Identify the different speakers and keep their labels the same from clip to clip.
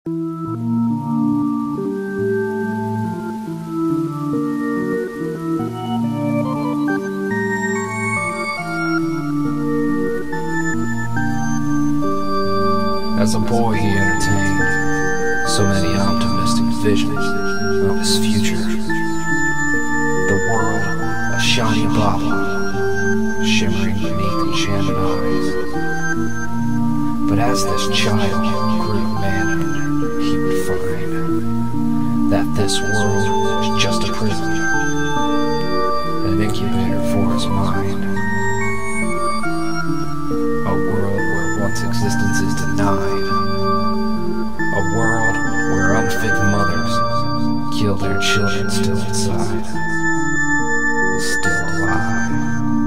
Speaker 1: As a boy, he entertained so many optimistic visions of his future. The world, a shiny bauble, shimmering beneath enchanted eyes. But as this child grew to manhood, he would find that this world was just a prison, an incubator for his mind. A world where one's existence is denied. A world where unfit mothers kill their children still inside, still alive.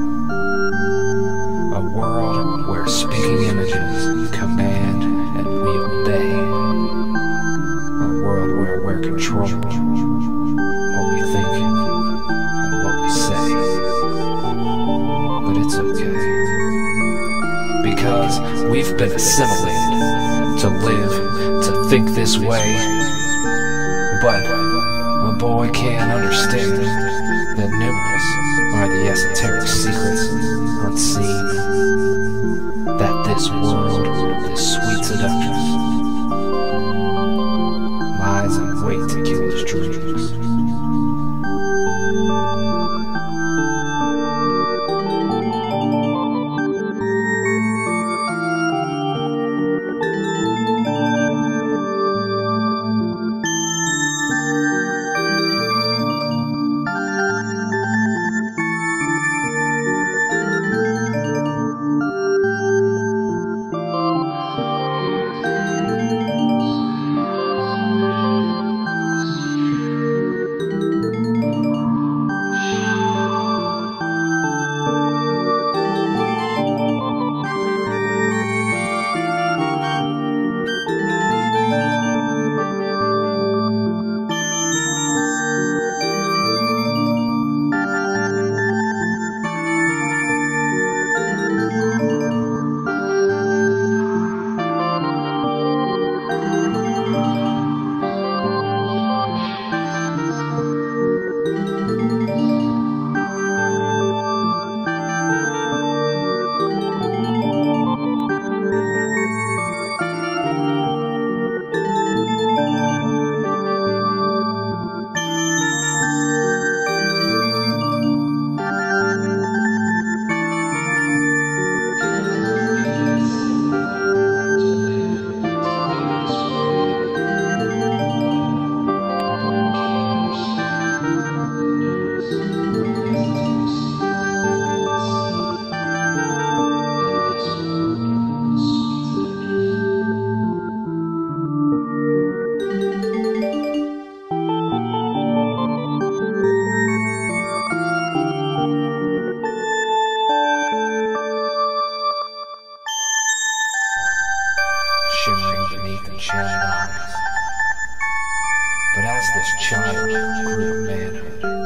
Speaker 1: A world where speaking images command and we obey. A world where we're controlled what we think and what we say. But it's okay, because we've been assimilated to live, to think this way. But a boy can't understand that numerous are the esoteric secrets unseen, that this world, this sweet seductress, lies in wait to kill his dreams. Shimmering beneath enchanted eyes. But as this child grew to manhood,